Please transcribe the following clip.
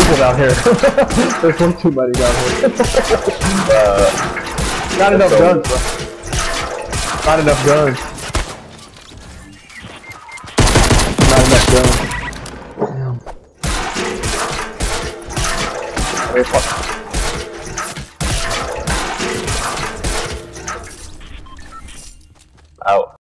people down here. There's way too many down here. Not enough guns, bro. Not enough guns. Not enough guns. Damn. Hey, fuck. Out.